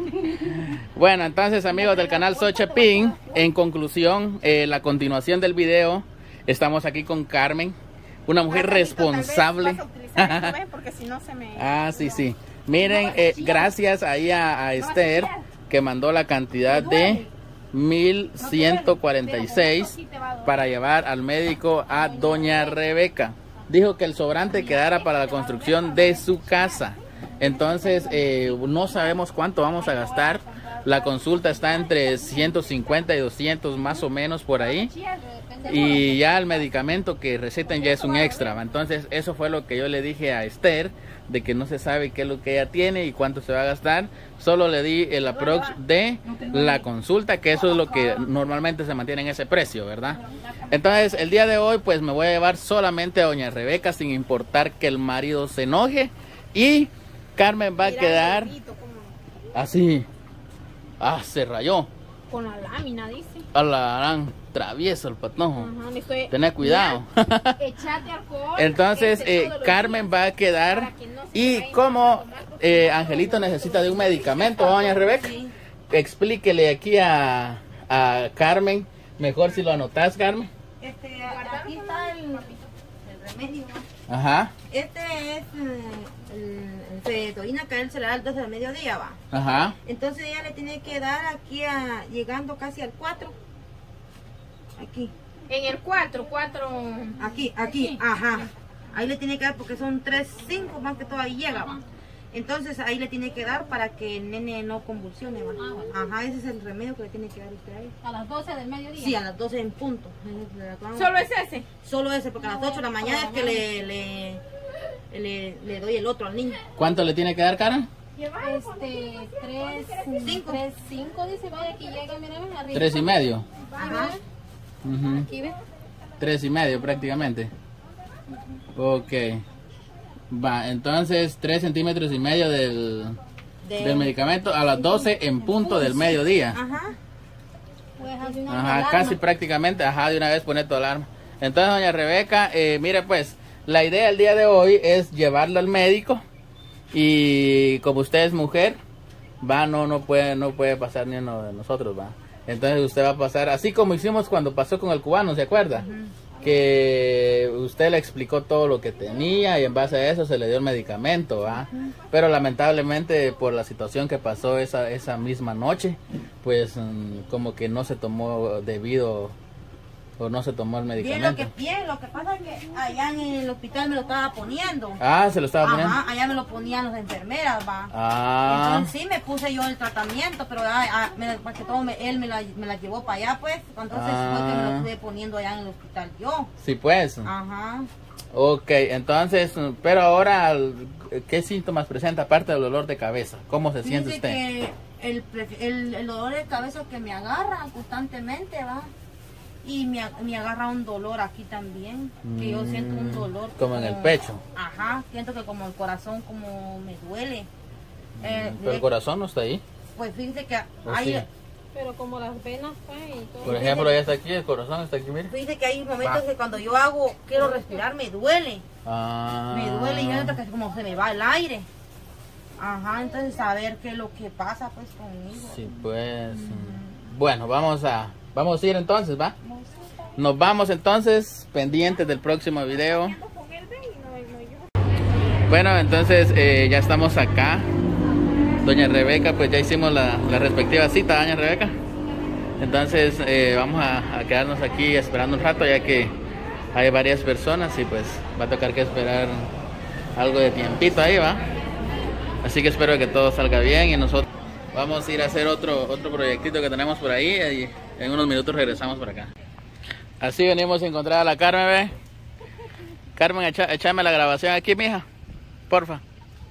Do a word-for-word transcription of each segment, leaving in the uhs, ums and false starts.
Bueno, entonces amigos del canal Soy Chapín, en conclusión, eh, la continuación del video, estamos aquí con Carmen, una mujer responsable. Porque si no se me... Ah, sí, sí. Miren, eh, gracias ahí a, a Esther, que mandó la cantidad de mil ciento cuarenta y seis para llevar al médico a doña Rebeca. Dijo que el sobrante quedara para la construcción de su casa. Entonces, eh, no sabemos cuánto vamos a gastar. La consulta está entre ciento cincuenta y doscientos más o menos por ahí. Y ya el medicamento que receten ya es un extra. Entonces, eso fue lo que yo le dije a Esther, de que no se sabe qué es lo que ella tiene y cuánto se va a gastar. Solo le di el aprox de la consulta, que eso es lo que normalmente se mantiene en ese precio, ¿verdad? Entonces, el día de hoy, pues me voy a llevar solamente a doña Rebeca, sin importar que el marido se enoje. Y Carmen va a quedar así. Ah, se rayó. Con la lámina, dice. A la gran travieso el patojo. Ajá, estoy... Tener cuidado. Mira, echate alcohol. Entonces, eh, Carmen va a quedar. No y como eh, Angelito necesita de un medicamento, doña Rebeca, sí. Explíquele aquí a, a Carmen. Mejor si lo anotas, Carmen. Este, aquí está el, el remedio. Ajá. Este es el Fedorina, que él se le da al doce del mediodía, va. Ajá. Entonces ella le tiene que dar aquí a, llegando casi al cuatro. Aquí. En el cuatro, cuatro. Aquí, aquí, aquí, ajá. Ahí le tiene que dar porque son tres, cinco más que todo ahí llega, va. Entonces ahí le tiene que dar para que el nene no convulsione, va. Ah, bueno. Ajá, ese es el remedio que le tiene que dar usted ahí. ¿A las doce del mediodía? Sí, a las doce en punto. ¿Solo es ese? Solo ese, porque a las ocho de la mañana es que le, le, le, le doy el otro al niño. ¿Cuánto le tiene que dar, Karen? Este, tres, cinco. Tres, cinco, dice, vaya, aquí llega, mira, arriba. Tres y medio. Ajá. Uh-huh. Aquí ve. Tres y medio prácticamente. Uh-huh. Ok. Va, entonces tres centímetros y medio del, de... del medicamento a las doce en punto del mediodía. Ajá. Ajá, casi prácticamente, ajá, de una vez pone tu alarma. Entonces, doña Rebeca, eh, mire pues, la idea del día de hoy es llevarlo al médico. Y como usted es mujer, va, no, no puede, no puede pasar ni uno de nosotros, va. Entonces usted va a pasar, así como hicimos cuando pasó con el cubano, ¿se acuerda? Uh-huh. Que usted le explicó todo lo que tenía y en base a eso se le dio el medicamento, ¿va? Uh-huh. Pero lamentablemente por la situación que pasó esa, esa misma noche, pues um, como que no se tomó debido o no se tomó el medicamento. Bien, lo que bien, lo que pasa es que allá en el hospital me lo estaba poniendo. Ah, se lo estaba poniendo. Ajá, allá me lo ponían las enfermeras, va. Ah. Entonces sí me puse yo el tratamiento, pero ah, ah, me, más que todo me, él me la, me la llevó para allá, pues. Entonces ah. fue que me lo estuve poniendo allá en el hospital yo. Sí, pues. Ajá. Ok, entonces, pero ahora, ¿qué síntomas presenta aparte del dolor de cabeza? ¿Cómo se siente usted? Que el, el, el dolor de cabeza que me agarra constantemente, va. Y me, me agarra un dolor aquí también, que mm, yo siento un dolor. Como, como en el pecho. Ajá, siento que como el corazón como me duele. Mm, eh, pero el corazón no está ahí. Pues fíjese que ¿O hay... sí? Pero como las venas, pues, y todo. Por ejemplo, ya está aquí, el corazón está aquí, mire. Fíjese que hay momentos Va. que cuando yo hago, quiero respirar, me duele. Ah. Me duele y yo que como se me va el aire. Ajá, entonces saber qué es lo que pasa pues conmigo. Sí, pues... Mm. Bueno, vamos a... Vamos a ir entonces, ¿va? Nos vamos entonces, pendientes del próximo video. Bueno, entonces eh, ya estamos acá. Doña Rebeca, pues ya hicimos la, la respectiva cita, doña Rebeca. Entonces eh, vamos a, a quedarnos aquí esperando un rato, ya que hay varias personas y pues va a tocar que esperar algo de tiempito ahí, ¿va? Así que espero que todo salga bien y nosotros vamos a ir a hacer otro, otro proyectito que tenemos por ahí y en unos minutos regresamos por acá. Así venimos a encontrar a la Carmen, ¿ve? Carmen, echa, échame la grabación aquí, mija, porfa.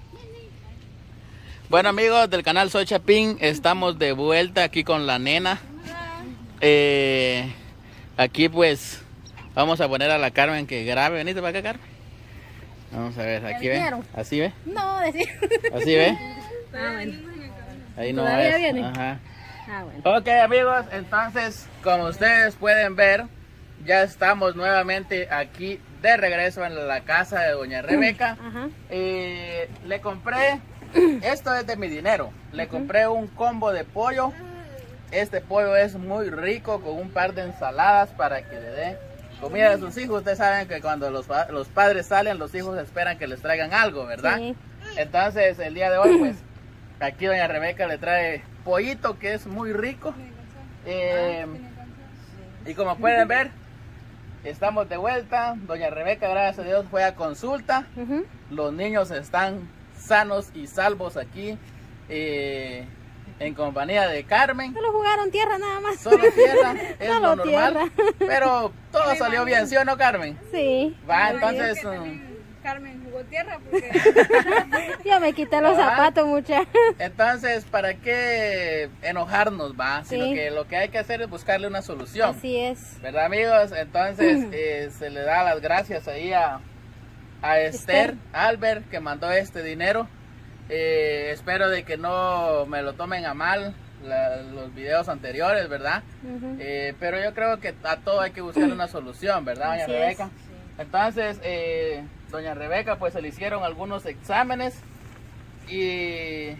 Bueno, amigos del canal Soy Chapín, estamos de vuelta aquí con la nena. Eh, aquí pues vamos a poner a la Carmen que grabe. Venite para acá, Carmen. Vamos a ver, aquí ve. ¿Así ve? No, decir. ¿Así ve? Ah, bueno. Ahí no ¿Todavía es. viene? Ajá. Ah, bueno. Ok, amigos, entonces, como ustedes pueden ver, ya estamos nuevamente aquí de regreso en la casa de doña Rebeca. Ajá. Eh, le compré esto es de mi dinero. Le compré un combo de pollo. Este pollo es muy rico con un par de ensaladas para que le dé comida a sus hijos. Ustedes saben que cuando los, los padres salen, los hijos esperan que les traigan algo, ¿verdad? Sí. Entonces el día de hoy, pues, aquí doña Rebeca le trae pollito que es muy rico. Eh, y como pueden ver, estamos de vuelta. Doña Rebeca, gracias a Dios, fue a consulta. Uh-huh. Los niños están sanos y salvos aquí. Eh, en compañía de Carmen. Solo jugaron tierra nada más. Solo tierra, es Solo lo normal. Tierra. Pero todo salió bien, ¿sí o no, Carmen? Sí. Va, entonces... Carmen jugó tierra porque... Yo me quité los ¿va? zapatos, mucha. Entonces, ¿para qué enojarnos, va? Sí. Sino que lo que hay que hacer es buscarle una solución. Así es. ¿Verdad, amigos? Entonces, eh, se le da las gracias ahí a, a Esther, Esther Albert, que mandó este dinero. Eh, espero de que no me lo tomen a mal la, los videos anteriores, ¿verdad? Uh-huh. eh, pero yo creo que a todo hay que buscar una solución, ¿verdad, doña Así Rebeca? Es. Sí. Entonces, eh, doña Rebeca, pues se le hicieron algunos exámenes y,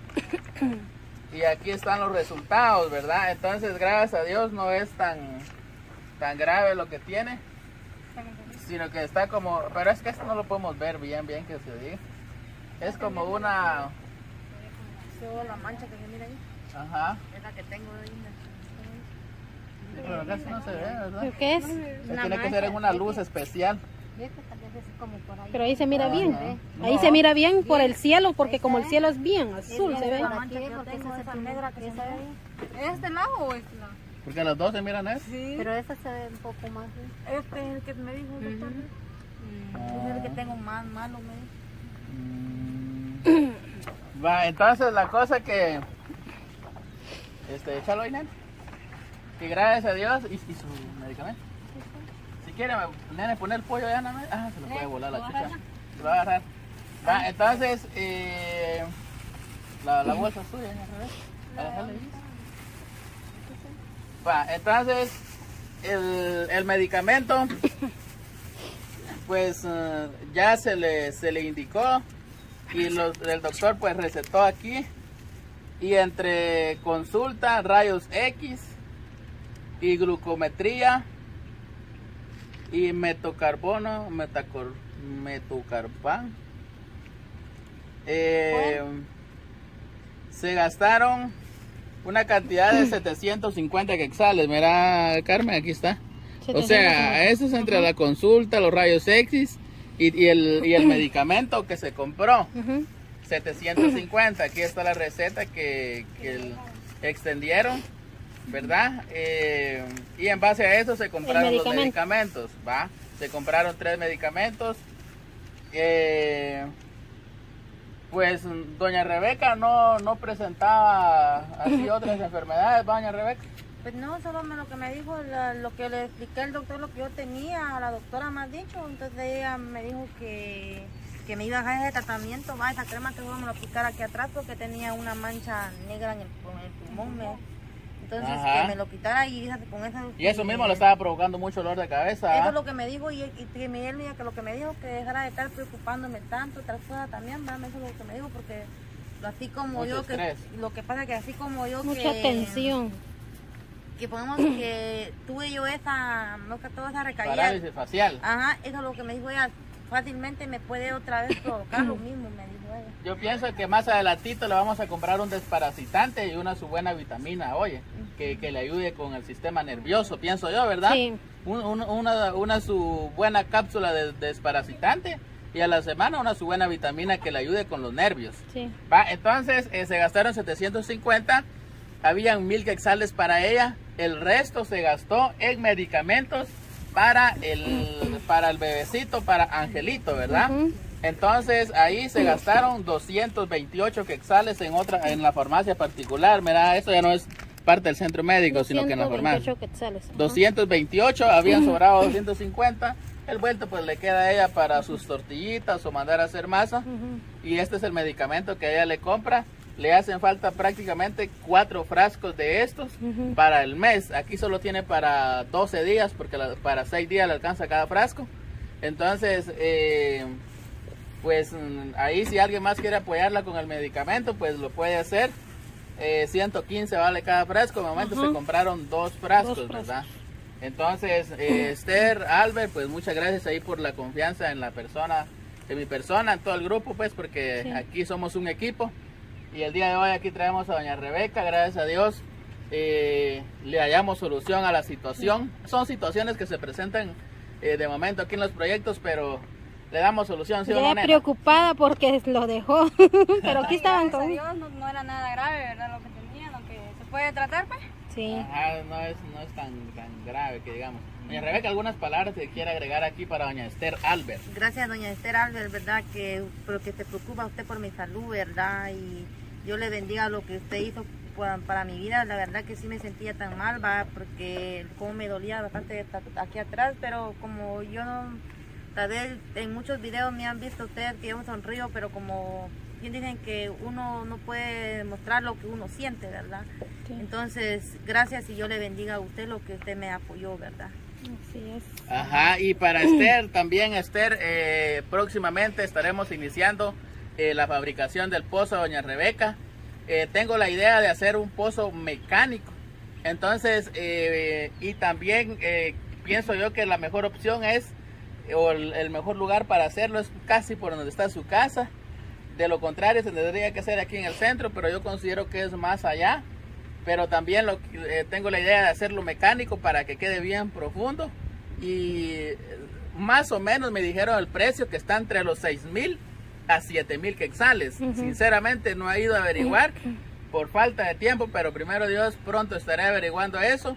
y aquí están los resultados, ¿verdad? Entonces, gracias a Dios no es tan, tan grave lo que tiene, sino que está como, pero es que esto no lo podemos ver bien, bien que se diga. Es como una... La mancha que se mira ahí. Ajá. Es la que tengo ahí. Sí, pero casi no se ve, ¿verdad? ¿Qué es? Se tiene que ser en una luz especial. Pero ahí se mira bien. Ajá. Ahí no. se mira bien por el cielo, porque como el cielo es bien azul, se ve. ¿Es este lado o este lado? Porque los dos se miran eso. Sí. Pero esta se ve un poco más. Este es el que me dijo el doctor. Uh-huh. Es el que tengo más malo, me dijo. Va, entonces la cosa que este, échalo ahí, nene, que gracias a Dios y, y su medicamento. Si quiere, nene, poner el pollo allá, nene. Ah, se lo puede volar la chucha. Se lo va a agarrar. Va, entonces eh, la, la bolsa suya, al revés. Va, entonces el, el medicamento pues uh, ya se le, se le indicó y los, el doctor pues recetó aquí, y entre consulta, rayos X y glucometría y metocarbono, metacor, metocarban, eh, se gastaron una cantidad de setecientos cincuenta quetzales. Mira, Carmen, aquí está. O sea, eso es entre la consulta, los rayos X y, y, el, y el medicamento que se compró. Uh-huh. setecientos cincuenta. Aquí está la receta que, que el, extendieron, ¿verdad? Eh, y en base a eso se compraron los medicamentos, ¿va? Se compraron tres medicamentos. Eh, pues doña Rebeca no, no presentaba así otras enfermedades, ¿va, doña Rebeca? Pues no, solo me, lo que me dijo, la, lo que le expliqué al doctor, lo que yo tenía, a la doctora me ha dicho, entonces ella me dijo que, que me iba a dejar ese tratamiento, va, esa crema que vamos a aplicar aquí atrás porque tenía una mancha negra en el, en el pulmón, me, entonces Ajá. que me lo quitara y con esa... Y eso mismo le estaba provocando mucho dolor de cabeza. Eso es lo que me dijo, y, y, y Miguel me dijo que lo que me dijo que dejara de estar preocupándome tanto, otras cosas también, ¿va? Eso es lo que me dijo, porque así como mucho yo, estrés. que lo que pasa es que así como yo Mucha que... tensión. Que podemos que tuve yo esa, no que toda esa recaída. Parálisis facial. Ajá, eso es lo que me dijo ella, fácilmente me puede otra vez provocar lo mismo, me dijo ella. Yo pienso que más adelantito le vamos a comprar un desparasitante y una su buena vitamina, oye, que, que le ayude con el sistema nervioso, pienso yo, ¿verdad? Sí. Un, un, una, una su buena cápsula de, de desparasitante y a la semana una su buena vitamina que le ayude con los nervios. Sí. Va, entonces eh, se gastaron setecientos cincuenta, habían mil quetzales para ella, el resto se gastó en medicamentos para el, para el bebecito, para Angelito, ¿verdad? Uh-huh. Entonces ahí se gastaron doscientos veintiocho quetzales en otra, en la farmacia particular, ¿verdad? Eso ya no es parte del centro médico, sino que en la farmacia. Quetzales, uh-huh. doscientos veintiocho, habían sobrado doscientos cincuenta, el vuelto pues le queda a ella para sus tortillitas o mandar a hacer masa, uh-huh. y este es el medicamento que ella le compra. Le hacen falta prácticamente cuatro frascos de estos uh-huh. para el mes. Aquí solo tiene para doce días, porque la, para seis días le alcanza cada frasco. Entonces, eh, pues ahí si alguien más quiere apoyarla con el medicamento, pues lo puede hacer. Eh, ciento quince vale cada frasco. De momento uh-huh. se compraron dos frascos, dos frascos. ¿verdad? Entonces, eh, Esther, Albert, pues muchas gracias ahí por la confianza en la persona, en mi persona, en todo el grupo, pues porque sí. aquí somos un equipo. Y el día de hoy aquí traemos a doña Rebeca, gracias a Dios, eh, le hallamos solución a la situación. Sí. Son situaciones que se presentan eh, de momento aquí en los proyectos, pero le damos solución, ¿sí o no, nena? Preocupada porque lo dejó, pero aquí estaban con... Dios, no, no era nada grave, ¿verdad? Lo que tenía, lo que se puede tratar, pues. Sí. Ajá, no es, no es tan, tan grave que digamos. Doña Rebeca, algunas palabras que quiere agregar aquí para doña Esther Albert. Gracias, doña Esther Albert, ¿verdad? Que porque se preocupa usted por mi salud, ¿verdad? Y yo le bendiga lo que usted hizo para, para mi vida. La verdad que sí me sentía tan mal, va, porque como me dolía bastante aquí atrás, pero como yo no... Tal vez en muchos videos me han visto ustedes que yo sonrío, pero como bien dicen que uno no puede mostrar lo que uno siente, ¿verdad? Sí. Entonces, gracias y yo le bendiga a usted lo que usted me apoyó, ¿verdad? Así es. Ajá, y para Esther, también Esther, eh, próximamente estaremos iniciando eh, la fabricación del pozo de doña Rebeca. Eh, tengo la idea de hacer un pozo mecánico. Entonces, eh, y también eh, pienso yo que la mejor opción es o el, el mejor lugar para hacerlo es casi por donde está su casa. De lo contrario se tendría que hacer aquí en el centro, pero yo considero que es más allá. Pero también lo, eh, tengo la idea de hacerlo mecánico para que quede bien profundo. Y más o menos me dijeron el precio que está entre los seis mil a siete mil quetzales. Uh-huh. Sinceramente no he ido a averiguar por falta de tiempo, pero primero Dios pronto estaré averiguando eso.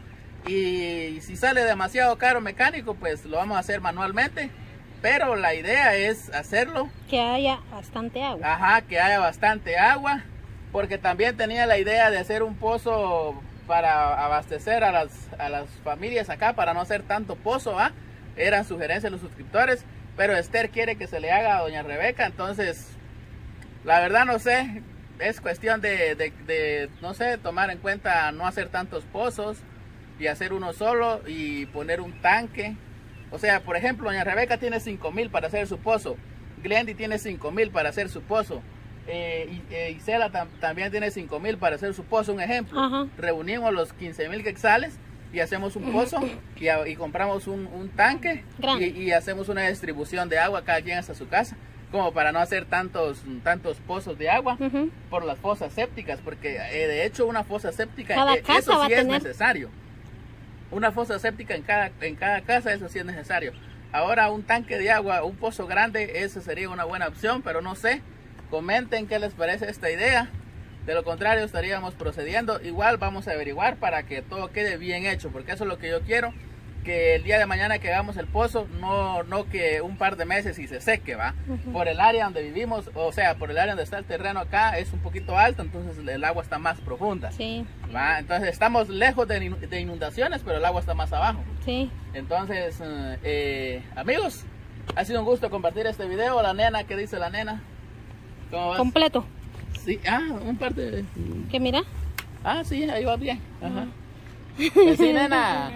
Y si sale demasiado caro mecánico, pues lo vamos a hacer manualmente. Pero la idea es hacerlo que haya bastante agua. Ajá, que haya bastante agua. Porque también tenía la idea de hacer un pozo para abastecer a las, a las familias acá, para no hacer tanto pozo, ¿ah? Eran sugerencias de los suscriptores. Pero Esther quiere que se le haga a doña Rebeca. Entonces, la verdad no sé. Es cuestión de, de, de no sé, tomar en cuenta no hacer tantos pozos y hacer uno solo y poner un tanque. O sea, por ejemplo, doña Rebeca tiene cinco mil para hacer su pozo, Glendy tiene cinco mil para hacer su pozo, eh, y, eh, Isela tam también tiene cinco mil para hacer su pozo, un ejemplo. Ajá. Reunimos los quince mil quetzales y hacemos un pozo y, a, y compramos un, un tanque y, y hacemos una distribución de agua cada quien hasta su casa, como para no hacer tantos tantos pozos de agua uh-huh. por las fosas sépticas, porque eh, de hecho una fosa séptica, eh, eso sí es tener... necesario. Una fosa séptica en cada, en cada casa, eso sí es necesario. Ahora un tanque de agua, un pozo grande, eso sería una buena opción, pero no sé. Comenten qué les parece esta idea. De lo contrario estaríamos procediendo. Igual vamos a averiguar para que todo quede bien hecho, porque eso es lo que yo quiero. Que el día de mañana que hagamos el pozo, no, no que un par de meses y se seque, ¿va? Uh-huh. Por el área donde vivimos, o sea, por el área donde está el terreno acá, es un poquito alto, entonces el agua está más profunda. Sí. ¿Va? Entonces estamos lejos de, de inundaciones, pero el agua está más abajo. Sí. Entonces, eh, amigos, ha sido un gusto compartir este video. La nena, ¿qué dice la nena? ¿Cómo vas? Completo. Sí, ah, un par de... ¿Qué mira? Ah, sí, ahí va bien. Ajá. Pues sí, nena.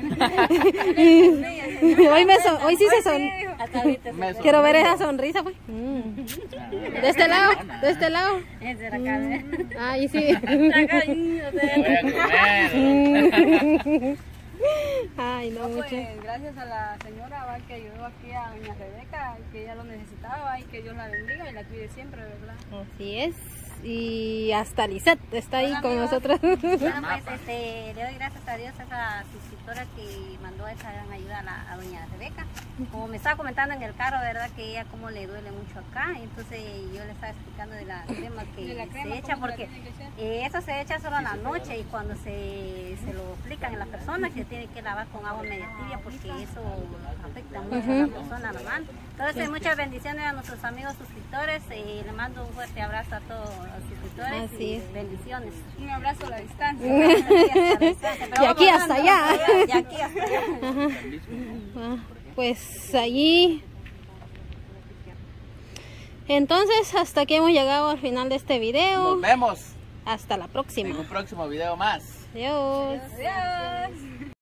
hoy, me so, hoy sí se son. Quiero ver esa sonrisa, pues. Mm. De este lado, de este lado. Es de la cara. Ay, sí. Ay, no, no mucho. Pues, gracias a la señora ¿va? Que ayudó aquí a doña Rebeca, que ella lo necesitaba y que Dios la bendiga y la cuide siempre, ¿verdad? Así es. Y hasta Lisette está ahí Hola, con amigos. nosotros. Bueno, pues este, le doy gracias a Dios a esa suscriptora que mandó esa gran ayuda a, la, a doña Rebeca. Como me estaba comentando en el carro, verdad que ella como le duele mucho acá, entonces yo le estaba explicando de la crema que de la crema, se echa, porque eh, eso se echa solo en la noche y cuando se, se lo aplican en la persona que tiene que lavar con agua media tibia porque eso afecta mucho uh-huh. a la persona normal. Entonces sí. muchas bendiciones a nuestros amigos suscriptores y le mando un fuerte abrazo a todos los suscriptores Así y es. bendiciones. Un abrazo a la distancia. Y aquí hasta allá. Y aquí hasta allá. Ah, pues allí. Entonces hasta aquí hemos llegado al final de este video. Nos vemos. Hasta la próxima. En un próximo video más. Adiós. Adiós.